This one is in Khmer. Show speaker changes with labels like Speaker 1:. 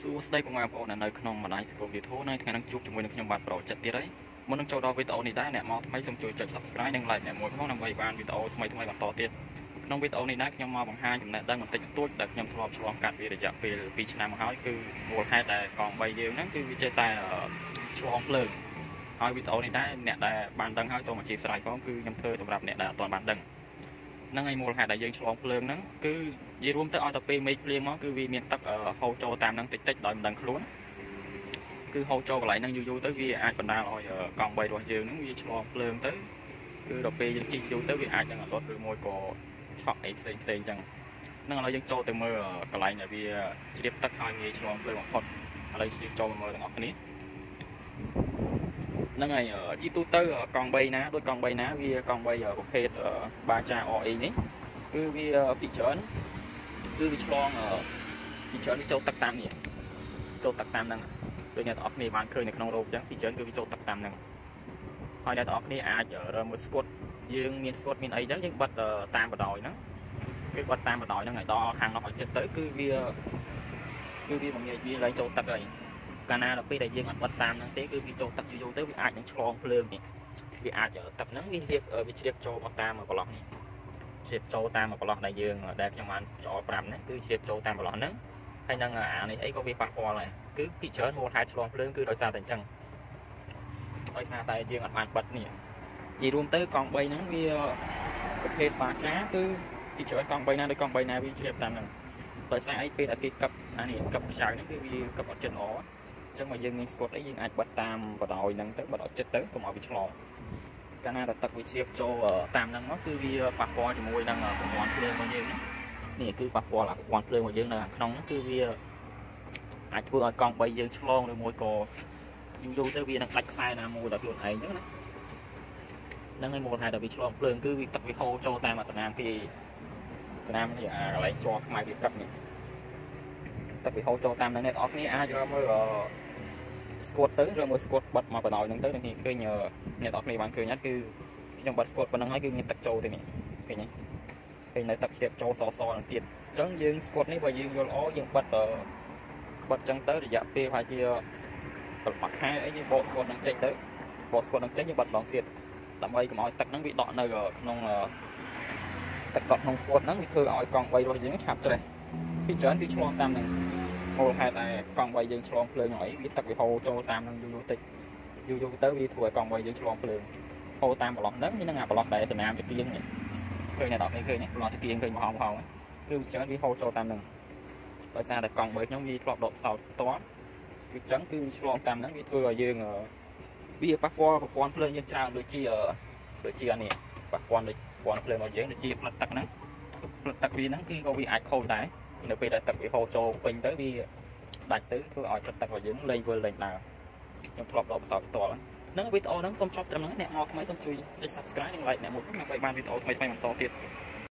Speaker 1: សួស្តីបងប្អូននៅក្នុងបណ្ដាញសង្គម YouTube នៅថ្ងៃនេះជួបជាមួយនឹងខ្ញុំបាទប្រូចិត្តទៀតហើយមុននឹងចូលដល់វីដេអូនេះដែរអ្នកមកថ្មីសូមជួយចុច Subscribe និង Like អ្នកមួយផងដើម្បីបានវីដេអូថ្មីៗបន្តទៀតក្នុងវីដេអូនេះដែរខ្ញុំមកបង្ហាញចំណេះដឹងបន្តិចបន្តួចដែលខ្ញុំធ្លាប់ឆ្លងកាត់វារយៈពេល2ឆ្នាំមកហើយគឺមូលហេតុដែលកង់3យើងហ្នឹងគឺវាចេះតែឆ្លងភ្លើងហើយវីដេអូនេះដែរអ្នកដែលបានដឹងហើយសូមអធិស្ឋានផងគឺខ្ញុំធ្វើសម្រាប់អ្នកដែលអត់ទាន់បានដឹងហ្នឹងហើយមូលហេតុដែលយើងឆ្លងភ្លើងហ្នឹងគឺនិយាយរួមទៅឲ្យតែពេលមេឃភ្លៀងមកគឺវាមានទឹកហូរចូលតាមហ្នឹងតិចតិចដោយមិនដឹងខ្លួនគឺហូរចូលកន្លែងហ្នឹងយូរទៅវាអាចបណ្ដាលឲ្យកង់3របស់យើងហ្នឹងវាឆ្លងភ្លើងទៅគឺដល់ពេលយើងជីកយូរទៅវាអាចនឹងអត់លត់ឬមួយក៏ឆក់អីផ្សេងអញ្ចឹងហ្នឹងឥឡូវយើងចូលទៅមើលកន្លែងដែលវាជ្រាបទឹកហើយងាយឆ្លងភ្លើងបំផុតឥឡូវយើងចូលមើលទាំងអស់គ្នាហ្នឹងហើយជីទូទៅកង់3ណាដូចកង់3ណាវាកង់3ប្រភេទបាចា RE នេះគឺវាពីច្រើនគឺវាឆ្លងពីច្រើនវាចូលទឹកតាមនេះចូលទឹកតាមហ្នឹងដូចអ្នកទាំងអស់គ្នាបានឃើញនៅក្នុងរូបអញ្ចឹងពីច្រើនគឺវាចូលទឹកតាមហ្នឹងហើយអ្នកទាំងអស់គ្នាអាចរើមើលស្គត់យើងមានស្គត់មានអីអញ្ចឹងយើងបិទតាមបដ ாய் ហ្នឹងគឺបិទតាមបដ ாய் ហ្នឹងឲ្យដល់ខាងនោះឲ្យចិត្តទៅគឺវាមិនងាយវាឡើងចូលទឹកហើយកាលណាដល់ពេលដែលយើងអត់បិទតាមហ្នឹងទេគឺវាចូលទឹកយូរទៅវាអាចនឹងឆ្លងភ្លើងនេះវាអាចទឹកហ្នឹងវាជ្រាបចូលមកតាមប្រឡោះនេះជ្រាបចូលតាមប្រឡោះដែលយើងដែលខ្ញុំបានចោល5ហ្នឹងគឺជ្រាបចូលតាមប្រឡោះហ្នឹងហើយនឹងអានេះអីក៏វាប៉ះពាល់ដែរគឺពីច្រើនមូលហេតុឆ្លងភ្លើងគឺដោយសារតែអញ្ចឹងដោយសារតែយើងអត់បានបិទនេះនិយាយរួមទៅកង់3ហ្នឹងវាប្រភេទបាចាគឺពីច្រើនកង់3ណាដូចកង់3ណាវាជ្រាបតាមហ្នឹងដោយសារអីពេលដែលគេកឹបអានេះកឹបខ្ចៅហ្នឹងគឺវាកឹបអត់ចិត្តល្អអញ្ចឹងមកយើងមានស្កុតអីយើងអាចបិទតាមបដ ாய் ហ្នឹងទៅបិទអត់ចិត្តទៅកុំឲ្យវាឆ្លងកាលណាដែលទឹកវាជ្រាបចូលតាមហ្នឹងមកគឺវាប៉ះពាល់ជាមួយនឹងប្រព័ន្ធភ្លើងរបស់យើងនេះគឺប៉ះពាល់ប្រព័ន្ធភ្លើងរបស់យើងនៅខាងក្នុងហ្នឹងគឺវាអាចធ្វើឲ្យកង់3យើងឆ្លងឬមួយក៏យូរទៅវានឹងដាច់ខ្សែណាមួយដល់ខ្លួនឯងហ្នឹងណាហ្នឹងហើយមូលហេតុដែលវាឆ្លងភ្លើងគឺវាទឹកវាហូរចូលតាមអាសនាមទីស្នាមនេះអាកន្លែងជាប់ខ្មៅវាកឹបនេះទឹកវាហូរចូលតាមហ្នឹងអ្នកនរគ្នាអាចមើលស្គួតទៅឬមើលស្គួតបិទមកបដ ாய் ហ្នឹងទៅនឹងឃើញអ្នកនរគ្នាបានឃើញអត់គឺខ្ញុំបិទស្គួតប៉ុណ្ណឹងហើយគឺមានទឹកចូលទៅនេះឃើញទេឃើញនៅទឹកជ្រាបចូលសនឹងទៀតអញ្ចឹងយើងស្គួតនេះបើយើងយល់ល្អយើងបិទអញ្ចឹងទៅរយៈពេលប្រហែលជា7ខែអីយើងបោកស្គួតនឹងចេញទៅបោកស្គួតនឹងចេញយើងបិទម្ដងទៀតដើម្បីកុំឲ្យទឹកហ្នឹងវាដក់នៅក្នុងទឹកដក់ក្នុងស្គួតហ្នឹងវាធ្វើឲ្យកង់3របស់យើងឆាប់ច្រេះពីច្រើនគឺឆ្លងតាមហ្នឹងមូលហេតុតែកង់3យើងឆ្លងភ្លើងអីវាទឹកវាហូរចូលតាមហ្នឹងយូរតិចយូរទៅវាធ្វើឲ្យកង់3យើងឆ្លងភ្លើងហូរតាមប្រឡោះហ្នឹងអាប្រឡោះដែលសនាមជាទៀងនេះឃើញអ្នកនរគ្នាឃើញប្រឡោះជាទៀងឃើញមហោគឺច្រើនវាហូរចូលតាមហ្នឹងដោយសារតែកង់3ខ្ញុំវាធ្លាប់ដកសោតផ្ទាល់គឺអញ្ចឹងគឺឆ្លងតាមហ្នឹងវាធ្វើឲ្យយើងវាប៉ះពាល់ប្រព័ន្ធភ្លើងយើងច្រើនដូចជាអានេះប៉ះពាល់ដូចប្រព័ន្ធភ្លើងរបស់យើងដូចជាផ្លិតទឹកហ្នឹងផ្លិតទឹកវាហ្នឹងគឺក៏វាអាចខូចដែរនៅពេលដែលទឹកវាហូរចូលពេញទៅវាដាច់ទៅធ្វើឲ្យផ្លិតទឹករបស់យើងលែងវិលលែងដើរខ្ញុំធ្លាប់ដកសោតផ្ទាល់ហ្នឹងវីដេអូហ្នឹងសូមចប់ត្រឹមហ្នឹងអ្នកមកថ្មីសូមជួយចុច Subscribe និង Like អ្នកមួយដើម្បីបានវីដេអូថ្មីៗបន្តទៀត